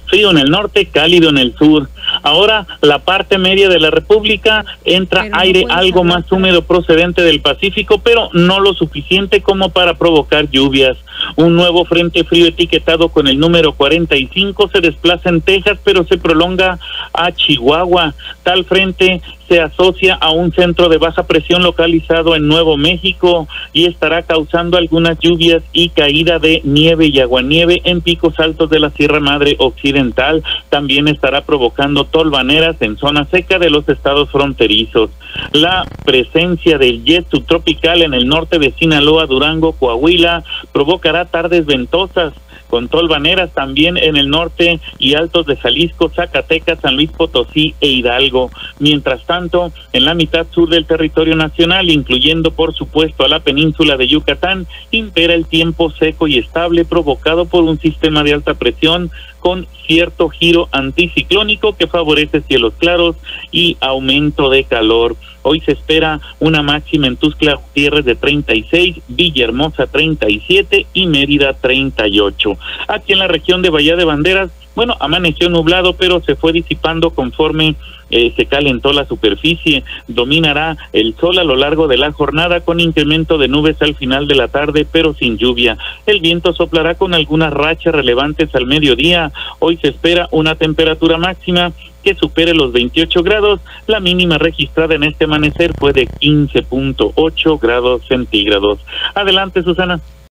frío en el norte, cálido en el sur. Ahora, la parte media de la República entra aire algo más húmedo procedente del Pacífico, pero no lo suficiente como para provocar lluvias. Un nuevo frente frío etiquetado con el número 45 se desplaza en Texas, pero se prolonga a Chihuahua. Tal frente se asocia a un centro de baja presión localizado en Nuevo México y estará causando algunas lluvias y caída de nieve y aguanieve en picos altos de la Sierra Madre Occidental. También estará provocando tolvaneras en zona seca de los estados fronterizos. La presencia del jet subtropical en el norte de Sinaloa, Durango, Coahuila provocará tardes ventosas con tolvaneras también en el norte y altos de Jalisco, Zacatecas, San Luis Potosí e Hidalgo. Mientras tanto, en la mitad sur del territorio nacional, incluyendo por supuesto a la península de Yucatán, impera el tiempo seco y estable provocado por un sistema de alta presión con cierto giro anticiclónico que favorece cielos claros y aumento de calor. Hoy se espera una máxima en Tuxtla Gutiérrez de 36, Villahermosa 37 y Mérida 38. Aquí en la región de Bahía de Banderas, bueno, amaneció nublado, pero se fue disipando conforme se calentó la superficie. Dominará el sol a lo largo de la jornada con incremento de nubes al final de la tarde, pero sin lluvia. El viento soplará con algunas rachas relevantes al mediodía. Hoy se espera una temperatura máxima que supere los 28 grados. La mínima registrada en este amanecer fue de 15.8 grados centígrados. Adelante, Susana.